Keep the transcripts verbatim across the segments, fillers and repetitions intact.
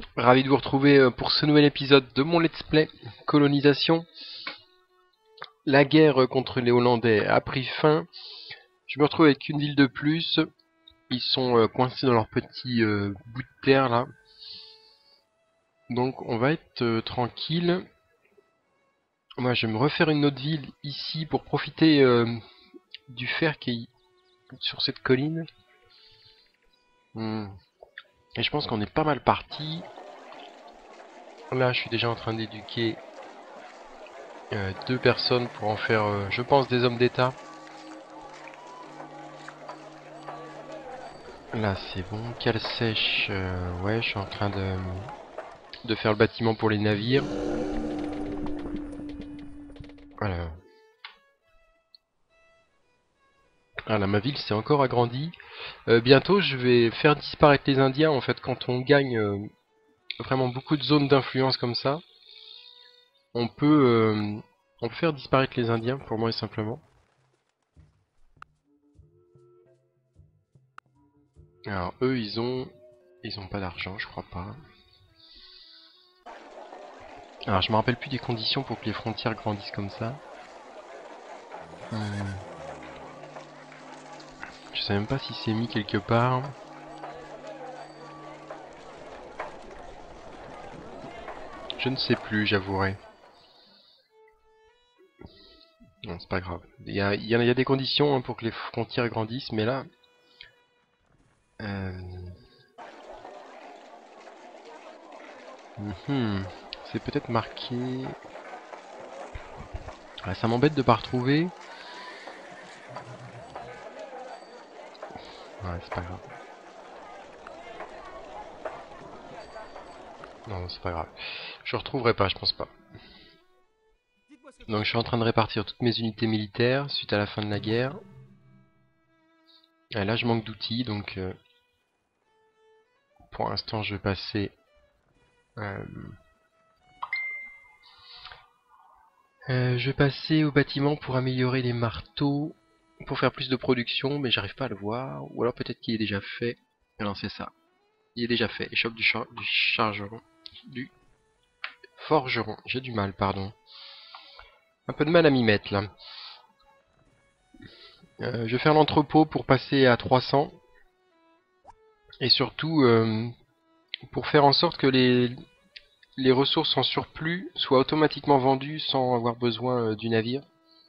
Ravi de vous retrouver pour ce nouvel épisode de mon let's play colonisation. La guerre contre les Hollandais a pris fin. Je me retrouve avec une ville de plus. Ils sont coincés dans leur petit euh, bout de terre là. Donc on va être euh, tranquille. Moi je vais me refaire une autre ville ici pour profiter euh, du fer qui est sur cette colline. Hmm. Et je pense qu'on est pas mal parti. Là je suis déjà en train d'éduquer euh, deux personnes pour en faire, euh, je pense, des hommes d'État. Là c'est bon, cale sèche, euh, ouais je suis en train de, de faire le bâtiment pour les navires. Voilà. Voilà, ma ville s'est encore agrandie. Euh, bientôt je vais faire disparaître les Indiens en fait quand on gagne euh, vraiment beaucoup de zones d'influence comme ça. On peut, euh, on peut faire disparaître les Indiens pour moi et simplement. Alors eux ils ont, ils ont pas d'argent je crois pas. Alors je me rappelle plus des conditions pour que les frontières grandissent comme ça. Hmm. Je sais même pas si c'est mis quelque part. Je ne sais plus, j'avouerai. Non, c'est pas grave. Il y a, il y a, il y a des conditions hein, pour que les frontières grandissent, mais là... Euh... Mm-hmm. C'est peut-être marqué... Ah, ça m'embête de pas retrouver. Ouais, c'est pas grave. Non, c'est pas grave. Je retrouverai pas, je pense pas. Donc je suis en train de répartir toutes mes unités militaires suite à la fin de la guerre. Et là je manque d'outils, donc... Euh... Pour l'instant je vais passer... Euh... Euh, je vais passer au bâtiment pour améliorer les marteaux, pour faire plus de production, mais j'arrive pas à le voir. Ou alors peut-être qu'il est déjà fait. Non, c'est ça. Il est déjà fait. Échoppe du, char du chargeron. Du forgeron. J'ai du mal, pardon. Un peu de mal à m'y mettre, là. Euh, je vais faire l'entrepôt pour passer à trois cents. Et surtout, euh, pour faire en sorte que les, les ressources en surplus soient automatiquement vendues sans avoir besoin euh, du navire.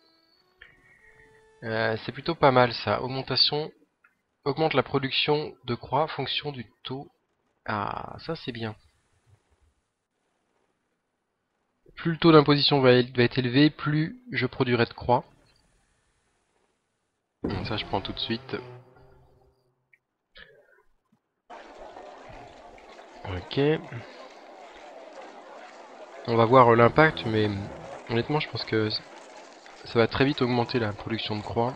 Euh, c'est plutôt pas mal, ça. Augmentation... Augmente la production de croix fonction du taux. Ah, ça c'est bien. Plus le taux d'imposition va, va être élevé, plus je produirai de croix. Donc ça je prends tout de suite. Ok. On va voir l'impact, mais honnêtement je pense que ça va très vite augmenter la production de croix.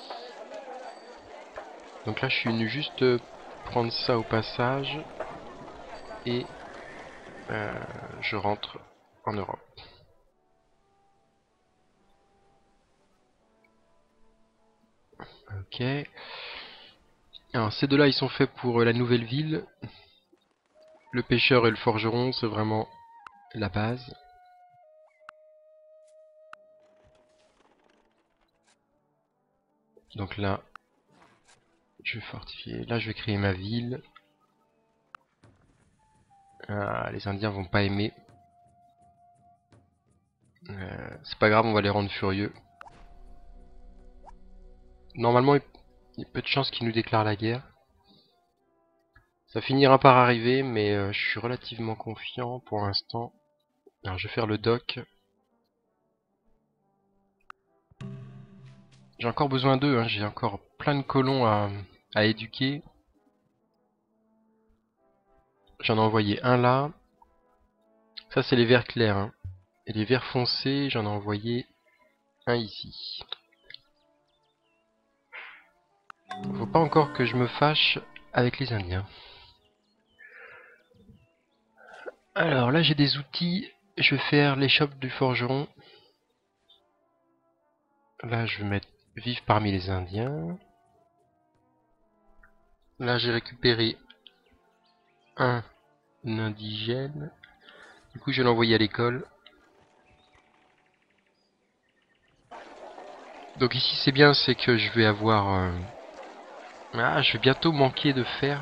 Donc là je suis venu juste prendre ça au passage. Et euh, je rentre en Europe. Ok. Alors ces deux-là ils sont faits pour la nouvelle ville. Le pêcheur et le forgeron c'est vraiment la base. Donc là, je vais fortifier. Là, je vais créer ma ville. Ah, les Indiens vont pas aimer. Euh, c'est pas grave, on va les rendre furieux. Normalement, il y a peu de chances qu'ils nous déclarent la guerre. Ça finira par arriver, mais euh, je suis relativement confiant pour l'instant. Alors, je vais faire le dock. J'ai encore besoin d'eux, hein. J'ai encore plein de colons à, à éduquer. J'en ai envoyé un là. Ça, c'est les verts clairs. Hein. Et les verts foncés, j'en ai envoyé un ici. Faut pas encore que je me fâche avec les Indiens. Alors là j'ai des outils, je vais faire l'échoppe du forgeron. Là je vais mettre vivre parmi les Indiens. Là j'ai récupéré un indigène. Du coup, je vais l'envoyer à l'école. Donc ici, c'est bien, c'est que je vais avoir... Euh... Ah, je vais bientôt manquer de fer.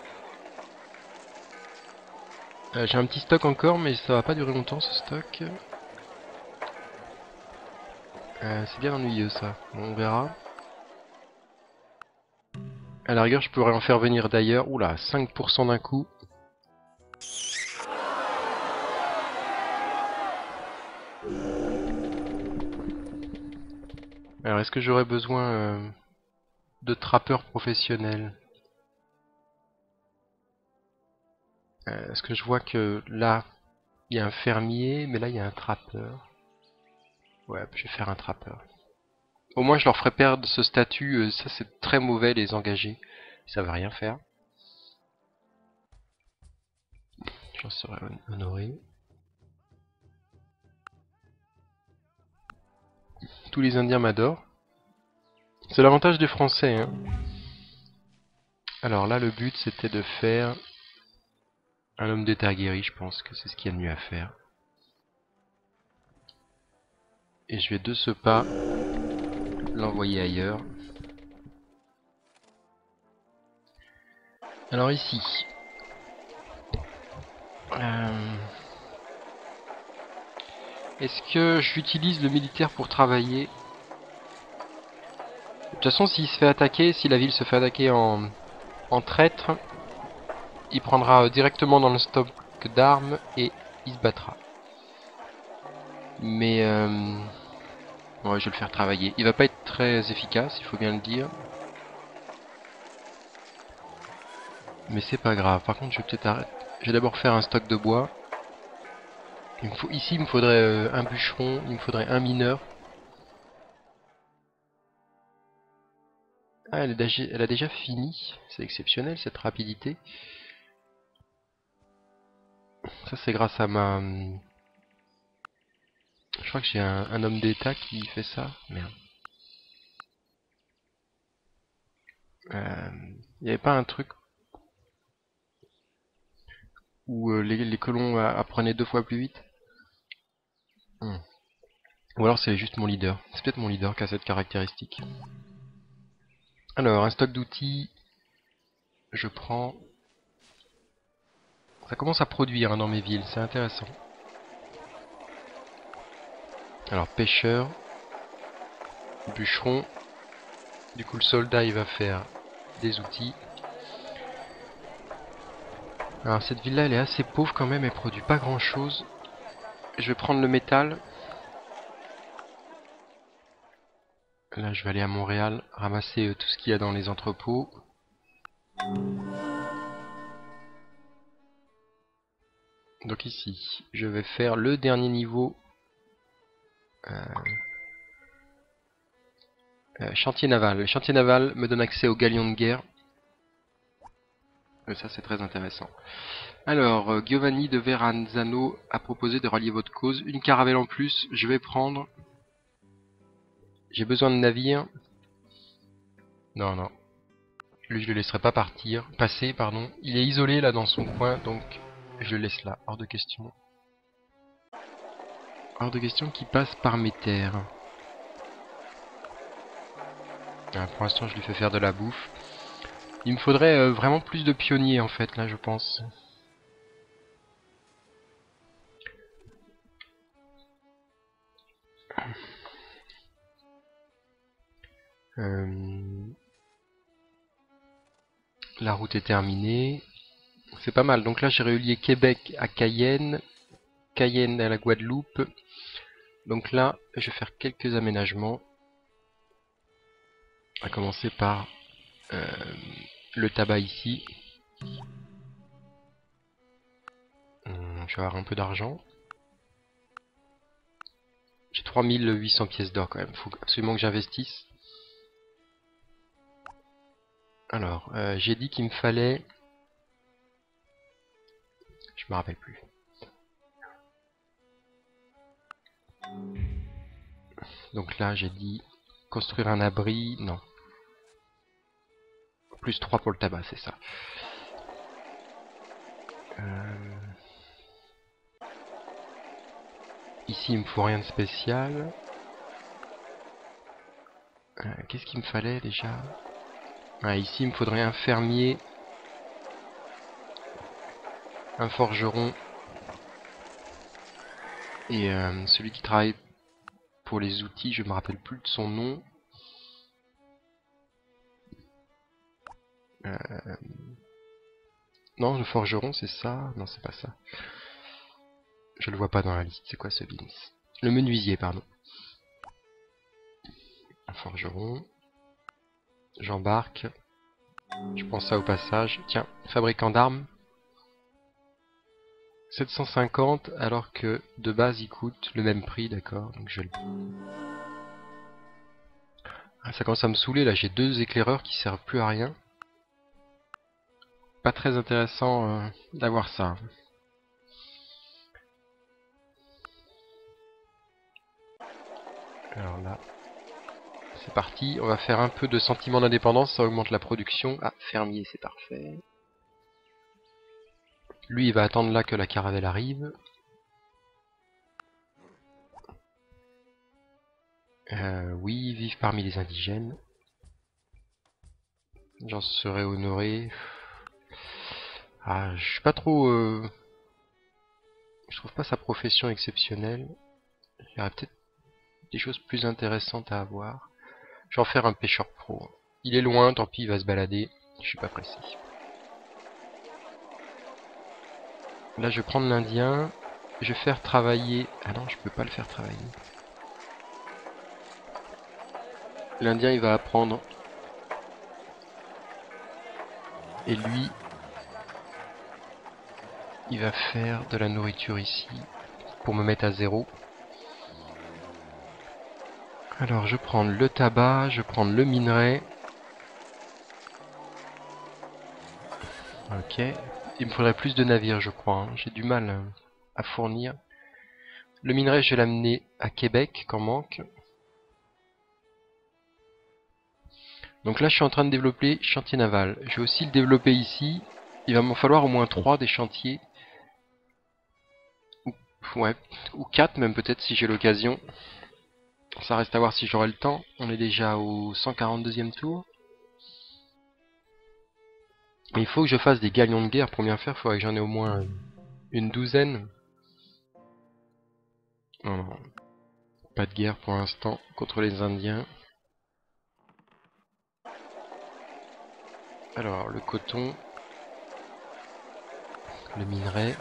Euh, J'ai un petit stock encore, mais ça va pas durer longtemps, ce stock. Euh, c'est bien ennuyeux, ça. Bon, on verra. À la rigueur, je pourrais en faire venir d'ailleurs. Oula, cinq pour cent d'un coup. Alors, est-ce que j'aurais besoin euh, de trappeurs professionnels? euh, Est-ce que je vois que là, il y a un fermier, mais là, il y a un trappeur. Ouais, je vais faire un trappeur. Au moins, je leur ferai perdre ce statut. euh, ça, c'est très mauvais, les engagés. Ça va rien faire. J'en serais honoré. Tous les Indiens m'adorent. C'est l'avantage des Français, hein. Alors là, le but, c'était de faire un homme d'état guéri. Je pense que c'est ce qu'il y a de mieux à faire. Et je vais de ce pas l'envoyer ailleurs. Alors ici... Euh... Est-ce que j'utilise le militaire pour travailler? De toute façon, s'il se fait attaquer, si la ville se fait attaquer en, en traître, il prendra directement dans le stock d'armes et il se battra. Mais... Euh... Ouais, je vais le faire travailler. Il va pas être très efficace, il faut bien le dire. Mais c'est pas grave. Par contre, je vais peut-être arrêter. Je vais d'abord faire un stock de bois. Il me faut... Ici, il me faudrait euh, un bûcheron, il me faudrait un mineur. Ah, elle, est déjà... elle a déjà fini. C'est exceptionnel, cette rapidité. Ça, c'est grâce à ma... Je crois que j'ai un, un homme d'état qui fait ça. Merde. Euh... Il n'y avait pas un truc où euh, les, les colons euh, apprenaient deux fois plus vite? Hmm. Ou alors c'est juste mon leader. C'est peut-être mon leader qui a cette caractéristique. Alors, un stock d'outils. Je prends... Ça commence à produire hein, dans mes villes, c'est intéressant. Alors, pêcheur, bûcheron. Du coup, le soldat, il va faire des outils. Alors, cette ville-là, elle est assez pauvre quand même, elle produit pas grand-chose. Je vais prendre le métal. Là, je vais aller à Montréal, ramasser euh, tout ce qu'il y a dans les entrepôts. Donc ici, je vais faire le dernier niveau. Euh, euh, chantier naval. Le chantier naval me donne accès aux galions de guerre. Et ça, c'est très intéressant. Alors, euh, Giovanni de Verranzano a proposé de rallier votre cause. Une caravelle en plus, je vais prendre. J'ai besoin de navires. Non, non. Lui, je le laisserai pas partir. Passer, pardon. Il est isolé là dans son coin, donc je le laisse là. Hors de question. Hors de question qu'il passe par mes terres. Ah, pour l'instant, je lui fais faire de la bouffe. Il me faudrait euh, vraiment plus de pionniers en fait, là, je pense. Euh... La route est terminée. C'est pas mal. Donc là, j'ai relié Québec à Cayenne. Cayenne à la Guadeloupe. Donc là, je vais faire quelques aménagements. On va commencer par euh, le tabac ici. Hum, je vais avoir un peu d'argent. J'ai trois mille huit cents pièces d'or quand même. Il faut absolument que j'investisse. Alors, euh, j'ai dit qu'il me fallait... Je me rappelle plus. Donc là, j'ai dit construire un abri. Non. Plus trois pour le tabac, c'est ça. Euh... Ici il me faut rien de spécial. Euh, Qu'est-ce qu'il me fallait déjà? Ah, ici il me faudrait un fermier, un forgeron et euh, celui qui travaille pour les outils, je me rappelle plus de son nom. Euh... Non, le forgeron c'est ça? Non, c'est pas ça. Je le vois pas dans la liste. C'est quoi ce Beans? Le menuisier, pardon. Un forgeron. J'embarque. Je prends ça au passage. Tiens, fabricant d'armes. sept cent cinquante alors que de base il coûte le même prix, d'accord. Donc je le... Ah, ça commence à me saouler là, j'ai deux éclaireurs qui servent plus à rien. Pas très intéressant euh, d'avoir ça. Alors là, c'est parti. On va faire un peu de sentiment d'indépendance, ça augmente la production. Ah, fermier, c'est parfait. Lui, il va attendre là que la caravelle arrive. Euh, oui, vive parmi les indigènes. J'en serais honoré. Ah, je suis pas trop... Euh... Je trouve pas sa profession exceptionnelle. Il y aurait peut-être des choses plus intéressantes à avoir. Je vais en faire un pêcheur pro. Il est loin, tant pis, il va se balader. Je suis pas pressé. Là, je vais prendre l'Indien. Je vais faire travailler... Ah non, je peux pas le faire travailler. L'Indien, il va apprendre. Et lui, il va faire de la nourriture ici. Pour me mettre à zéro. Alors, je prends le tabac, je prends le minerai. Ok. Il me faudrait plus de navires, je crois. Hein. J'ai du mal à fournir. Le minerai, je vais l'amener à Québec, qu'en manque. Donc là, je suis en train de développer chantier naval. Je vais aussi le développer ici. Il va m'en falloir au moins trois des chantiers. Ou, ouais, ou quatre même peut-être si j'ai l'occasion. Ça reste à voir si j'aurai le temps. On est déjà au cent quarante-deuxième tour. Mais il faut que je fasse des galions de guerre pour bien faire. Il faudrait que j'en ai au moins une douzaine. Non, non. Pas de guerre pour l'instant contre les Indiens. Alors, le coton. Le minerai.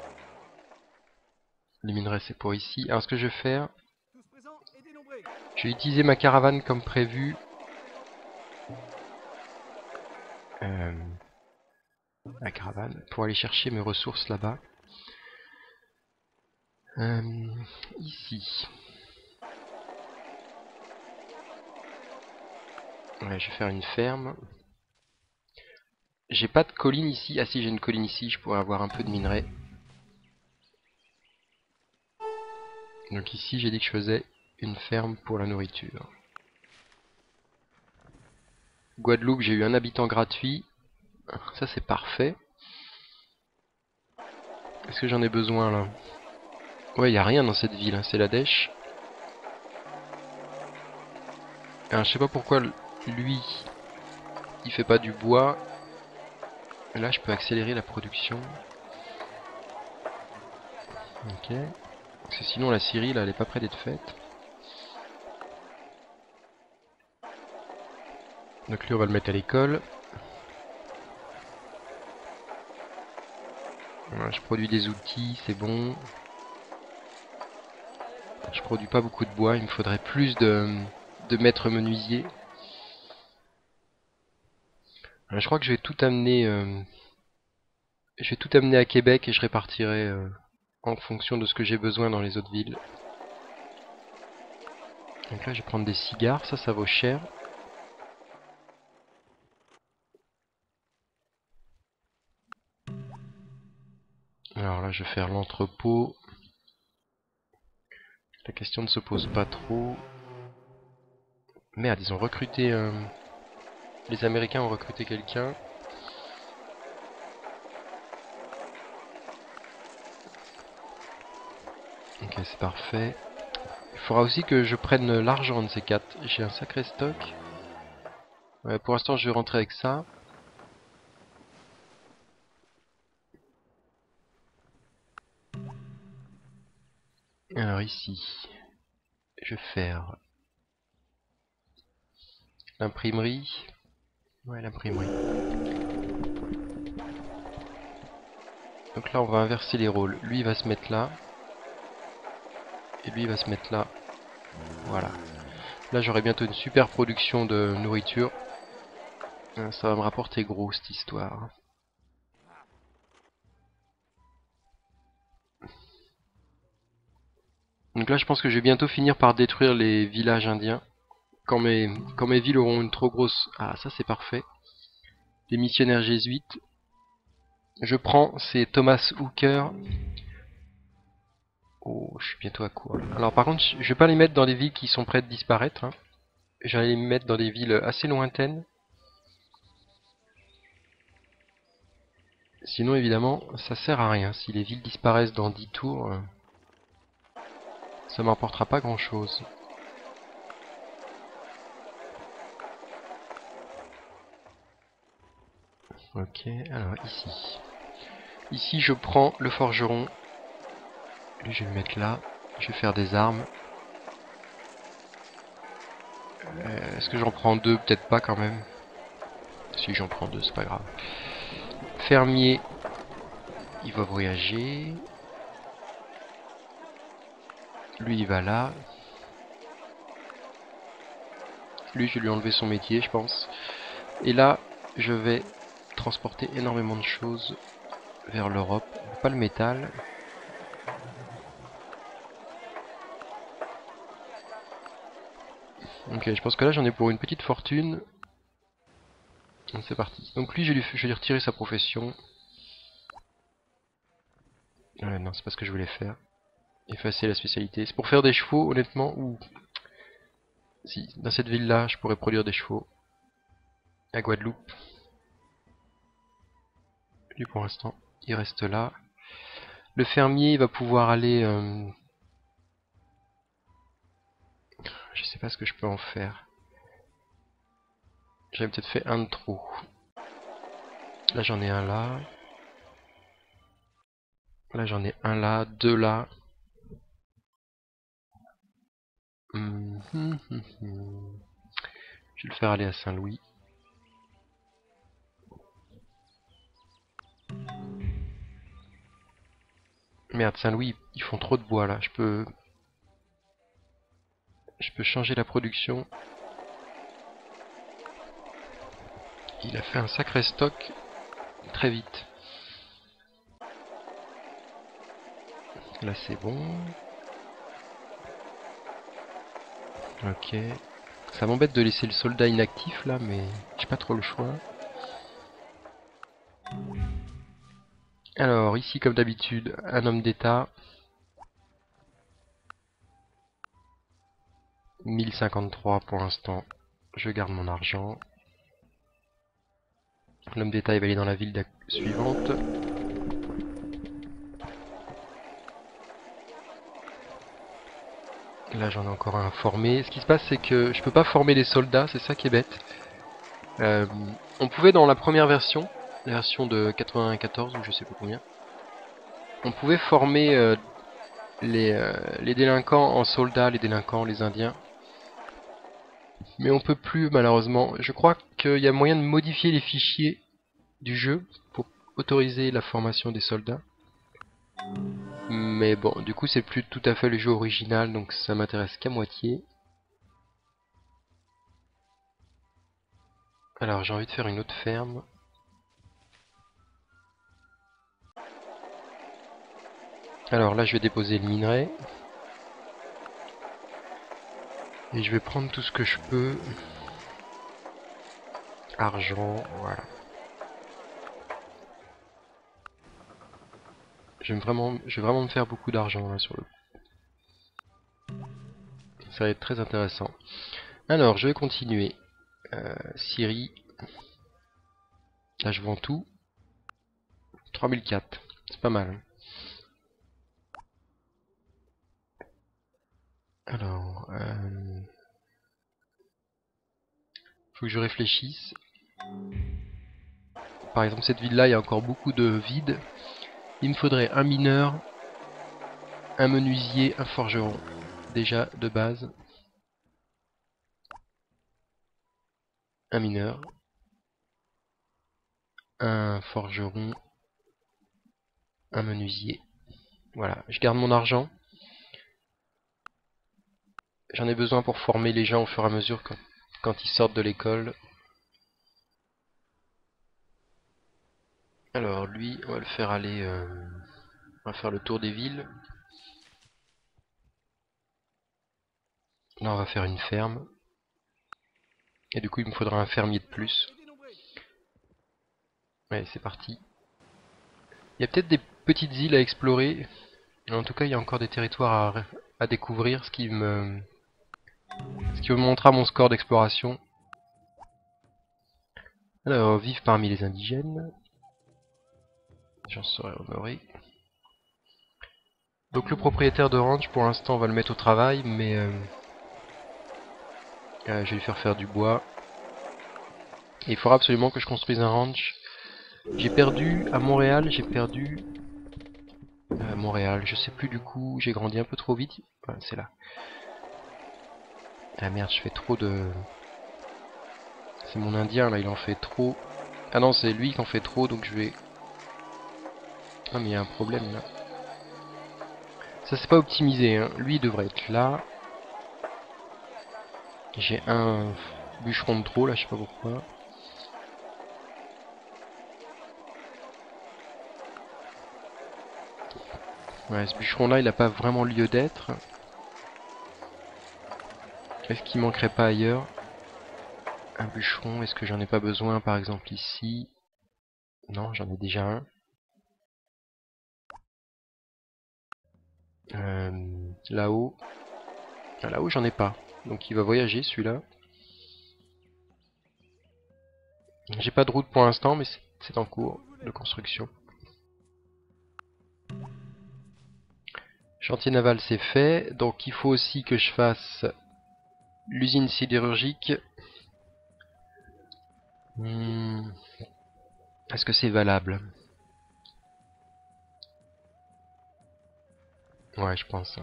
Le minerai, c'est pour ici. Alors, ce que je vais faire... Je vais utiliser ma caravane comme prévu. Euh, la caravane. Pour aller chercher mes ressources là-bas. Euh, ici. Ouais, je vais faire une ferme. J'ai pas de colline ici. Ah si, j'ai une colline ici. Je pourrais avoir un peu de minerai. Donc ici, j'ai dit que je faisais une ferme pour la nourriture. Guadeloupe, j'ai eu un habitant gratuit. Ça, c'est parfait. Est-ce que j'en ai besoin, là? Ouais, il n'y a rien dans cette ville. Hein. C'est la dèche. Alors, je sais pas pourquoi, lui, il fait pas du bois. Là, je peux accélérer la production. Ok. Parce que sinon, la Syrie, là, elle est pas près d'être faite. Donc lui, on va le mettre à l'école. Voilà, je produis des outils, c'est bon. Je produis pas beaucoup de bois, il me faudrait plus de, de maîtres menuisiers. Alors, je crois que je vais tout amener... Euh, je vais tout amener à Québec et je répartirai euh, en fonction de ce que j'ai besoin dans les autres villes. Donc là, je vais prendre des cigares, ça, ça vaut cher. Alors là, je vais faire l'entrepôt. La question ne se pose pas trop. Merde, ils ont recruté... Euh... Les Américains ont recruté quelqu'un. Ok, Ok, c'est parfait. Il faudra aussi que je prenne l'argent de ces quatre. J'ai un sacré stock. Ouais, pour l'instant, je vais rentrer avec ça. Alors ici, je vais faire l'imprimerie. Ouais, l'imprimerie. Donc là, on va inverser les rôles. Lui, il va se mettre là. Et lui, il va se mettre là. Voilà. Là, j'aurai bientôt une super production de nourriture. Ça va me rapporter gros, cette histoire. Donc là, je pense que je vais bientôt finir par détruire les villages indiens. Quand mes, quand mes villes auront une trop grosse... Ah, ça c'est parfait. Les missionnaires jésuites. Je prends ces Thomas Hooker. Oh, je suis bientôt à court. Alors par contre, je vais pas les mettre dans des villes qui sont prêtes de disparaître. Hein. Je vais les mettre dans des villes assez lointaines. Sinon, évidemment, ça sert à rien. Si les villes disparaissent dans dix tours, ça m'apportera pas grand chose. Ok, alors ici. Ici, je prends le forgeron. Lui, je vais le mettre là. Je vais faire des armes. Euh, Est-ce que j'en prends deux? Peut-être pas quand même. Si j'en prends deux, c'est pas grave. Fermier, il va voyager. Lui, il va là. Lui, je vais lui enlever son métier, je pense. Et là, je vais transporter énormément de choses vers l'Europe. Pas le métal. Ok, je pense que là, j'en ai pour une petite fortune. C'est parti. Donc lui, je vais lui, je vais lui retirer sa profession. Ouais, non, c'est pas ce que je voulais faire. Effacer la spécialité. C'est pour faire des chevaux, honnêtement, ou... Si, dans cette ville-là, je pourrais produire des chevaux. À Guadeloupe. Lui, pour l'instant, il reste là. Le fermier, il va pouvoir aller... Euh... Je sais pas ce que je peux en faire. J'avais peut-être fait un de trop. Là, j'en ai un là. Là, j'en ai un là, deux là. Hum, hum, hum, hum. Je vais le faire aller à Saint-Louis. Merde, Saint-Louis, ils font trop de bois là. Je peux... Je peux changer la production. Il a fait un sacré stock très vite. Là, c'est bon. Ok. Ça m'embête de laisser le soldat inactif là, mais j'ai pas trop le choix. Alors, ici, comme d'habitude, un homme d'État. mille cinquante-trois pour l'instant. Je garde mon argent. L'homme d'État, il va aller dans la ville suivante. Là, j'en ai encore un formé. Ce qui se passe, c'est que je peux pas former les soldats, c'est ça qui est bête. Euh, on pouvait dans la première version, la version de quatre-vingt-quatorze ou je sais pas combien, on pouvait former euh, les, euh, les délinquants en soldats, les délinquants, les indiens. Mais on peut plus malheureusement. Je crois qu'il y a moyen de modifier les fichiers du jeu pour autoriser la formation des soldats. Mais bon, du coup c'est plus tout à fait le jeu original, donc ça m'intéresse qu'à moitié. Alors j'ai envie de faire une autre ferme. Alors là je vais déposer le minerai. Et je vais prendre tout ce que je peux. Argent, voilà. Je vais vraiment, je vais vraiment me faire beaucoup d'argent là sur le coup. Ça va être très intéressant. Alors je vais continuer. Euh, Syrie. Là je vends tout. trois mille quatre. C'est pas mal. Alors, euh... faut que je réfléchisse. Par exemple, cette ville-là, il y a encore beaucoup de vide. Il me faudrait un mineur, un menuisier, un forgeron. Déjà, de base. Un mineur. Un forgeron. Un menuisier. Voilà, je garde mon argent. J'en ai besoin pour former les gens au fur et à mesure quand, quand ils sortent de l'école. Alors lui, on va le faire aller... Euh, on va faire le tour des villes. Là, on va faire une ferme. Et du coup, il me faudra un fermier de plus. Ouais, c'est parti. Il y a peut-être des petites îles à explorer. En tout cas, il y a encore des territoires à, à découvrir, ce qui me... ce qui me montrera mon score d'exploration. Alors, vivre parmi les indigènes. J'en serai honoré. Donc le propriétaire de ranch, pour l'instant, on va le mettre au travail, mais... Euh, euh, je vais lui faire faire du bois. Et il faudra absolument que je construise un ranch. J'ai perdu, à Montréal, j'ai perdu... Euh, Montréal, je sais plus du coup, j'ai grandi un peu trop vite. Ouais, c'est là. Ah merde, je fais trop de... C'est mon indien là, il en fait trop. Ah non, c'est lui qui en fait trop, donc je vais... Ah mais il y a un problème là. Ça c'est pas optimisé, hein. Lui il devrait être là. J'ai un bûcheron de trop là, je sais pas pourquoi. Ouais, ce bûcheron là il a pas vraiment lieu d'être. Est-ce qu'il manquerait pas ailleurs un bûcheron? Est-ce que j'en ai pas besoin par exemple ici? Non, j'en ai déjà un. Euh, là-haut. Ah, là-haut j'en ai pas. Donc il va voyager celui-là. J'ai pas de route pour l'instant, mais c'est en cours de construction. Chantier naval c'est fait, donc il faut aussi que je fasse l'usine sidérurgique. Hmm. Est-ce que c'est valable? Ouais, je pense.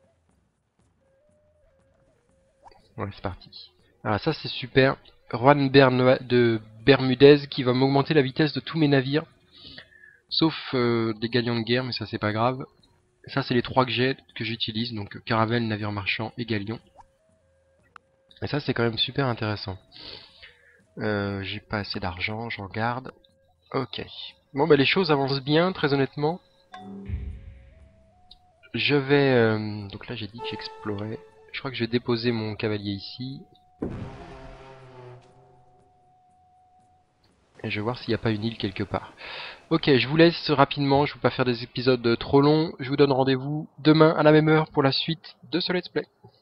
Ouais, c'est parti. Alors ça c'est super. Juan Bernois de Bermudez qui va m'augmenter la vitesse de tous mes navires. Sauf euh, des galions de guerre, mais ça c'est pas grave. Ça c'est les trois que j'ai, que j'utilise, donc caravelle, navire marchand et galion. Et ça c'est quand même super intéressant. Euh, j'ai pas assez d'argent, j'en garde. Ok. Bon bah les choses avancent bien, très honnêtement. Je vais... Euh, donc là j'ai dit que j'explorais. Je crois que je vais déposer mon cavalier ici. Et je vais voir s'il n'y a pas une île quelque part. Ok, je vous laisse rapidement, je ne veux pas faire des épisodes trop longs. Je vous donne rendez-vous demain à la même heure pour la suite de ce let's play.